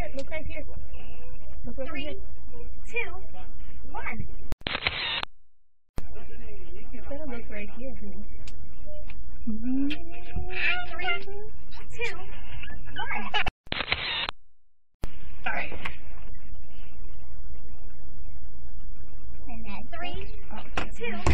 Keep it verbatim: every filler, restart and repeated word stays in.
here. Look right here. Look right Three, here. two, one. You gotta look right here, honey. Three, two, one. Alright. And then three, two.